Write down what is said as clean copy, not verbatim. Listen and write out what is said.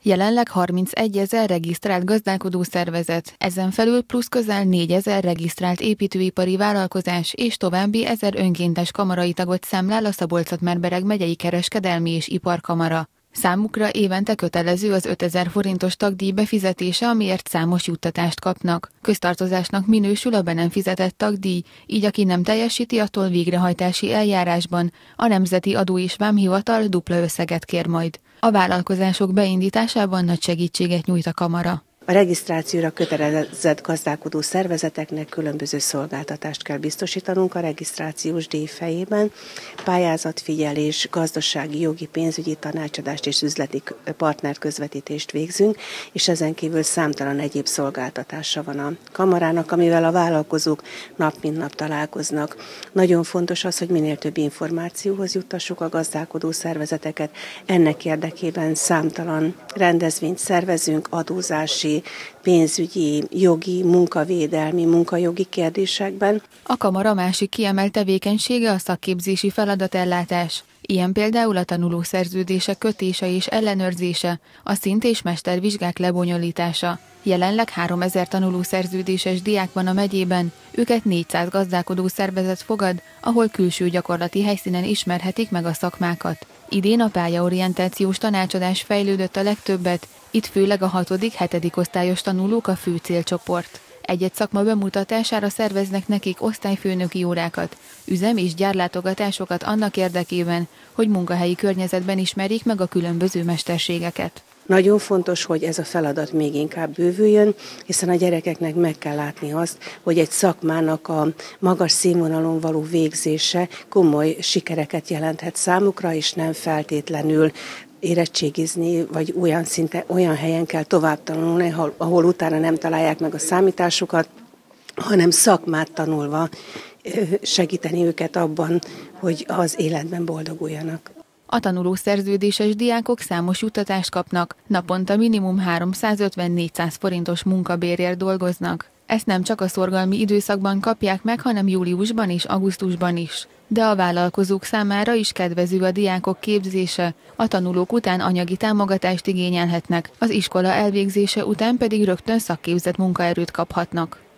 Jelenleg 31 000 regisztrált gazdálkodó szervezet, ezen felül plusz közel 4 000 regisztrált építőipari vállalkozás és további 1000 önkéntes kamarai tagot számlál a Szabolcs-Szatmár-Bereg megyei kereskedelmi és iparkamara. Számukra évente kötelező az 5000 forintos tagdíj befizetése, amiért számos juttatást kapnak. Köztartozásnak minősül a be nem fizetett tagdíj, így aki nem teljesíti, attól végrehajtási eljárásban a Nemzeti Adó és Vámhivatal dupla összeget kér majd. A vállalkozások beindításában nagy segítséget nyújt a kamara. A regisztrációra kötelezett gazdálkodó szervezeteknek különböző szolgáltatást kell biztosítanunk a regisztrációs díj fejében. Pályázatfigyelés, gazdasági, jogi, pénzügyi tanácsadást és üzleti partnerközvetítést végzünk, és ezen kívül számtalan egyéb szolgáltatása van a kamarának, amivel a vállalkozók nap mint nap találkoznak. Nagyon fontos az, hogy minél több információhoz juttassuk a gazdálkodó szervezeteket. Ennek érdekében számtalan rendezvényt szervezünk, adózási, pénzügyi, jogi, munkavédelmi, munkajogi kérdésekben. A kamara másik kiemelt tevékenysége a szakképzési feladatellátás. Ilyen például a tanulószerződések kötése és ellenőrzése, a szint- és mestervizsgák lebonyolítása. Jelenleg 3000 tanulószerződéses diák van a megyében, őket 400 gazdálkodó szervezet fogad, ahol külső gyakorlati helyszínen ismerhetik meg a szakmákat. Idén a pályaorientációs tanácsadás fejlődött a legtöbbet, itt főleg a 6.-7. osztályos tanulók a fő célcsoport. Egy-egy szakma bemutatására szerveznek nekik osztályfőnöki órákat, üzem- és gyárlátogatásokat annak érdekében, hogy munkahelyi környezetben ismerjék meg a különböző mesterségeket. Nagyon fontos, hogy ez a feladat még inkább bővüljön, hiszen a gyerekeknek meg kell látni azt, hogy egy szakmának a magas színvonalon való végzése komoly sikereket jelenthet számukra, és nem feltétlenül érettségizni, vagy olyan helyen kell tovább tanulni, ahol utána nem találják meg a számításukat, hanem szakmát tanulva segíteni őket abban, hogy az életben boldoguljanak. A tanulószerződéses diákok számos juttatást kapnak, naponta minimum 350-400 forintos munkabérért dolgoznak. Ezt nem csak a szorgalmi időszakban kapják meg, hanem júliusban és augusztusban is. De a vállalkozók számára is kedvező a diákok képzése, a tanulók után anyagi támogatást igényelhetnek, az iskola elvégzése után pedig rögtön szakképzett munkaerőt kaphatnak.